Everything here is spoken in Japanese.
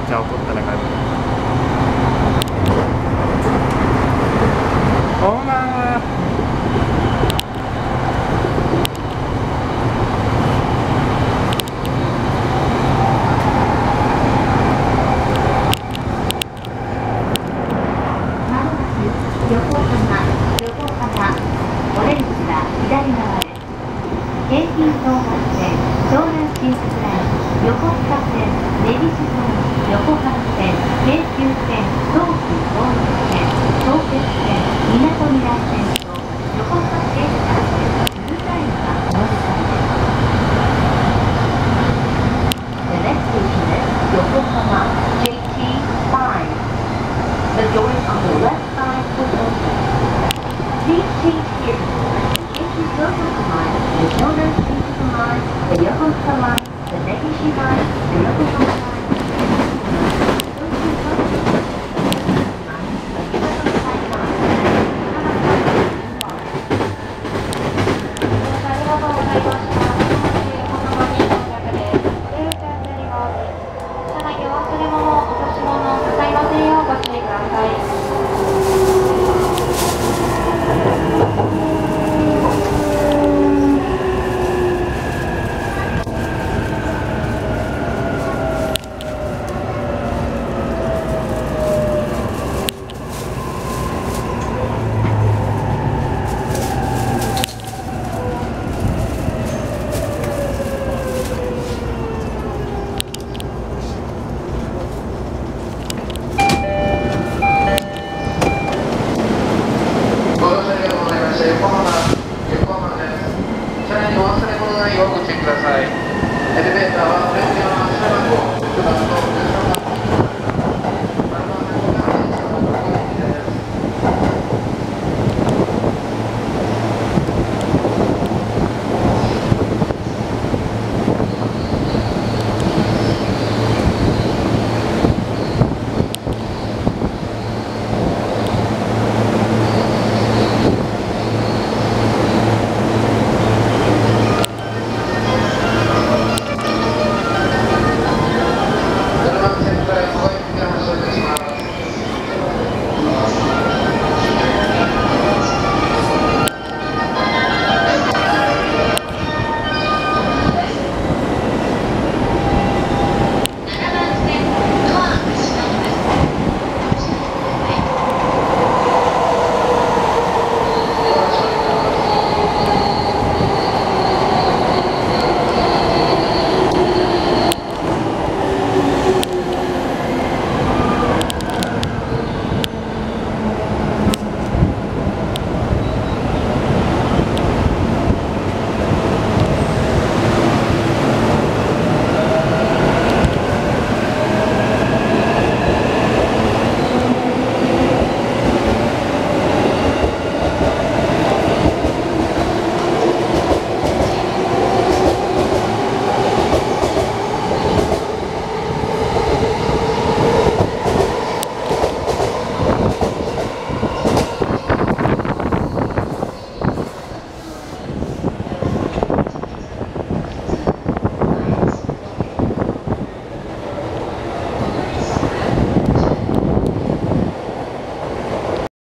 じゃあ怒ったら帰る。おまーオレンジは左側です。京浜東北線、湘南新宿ライン、横須賀線、根岸線、横浜線、京急線、東急東北線、相鉄線、みなとみらい線と横須賀京阪線、ブルーラインがお乗り換えです。The next station is Yokohama JT5. The doors on the left side will open. Please change here before in case you go to the line, the Shonan Shinjuku line, the Yokosuka line, the Negishi line, the Yokohama line.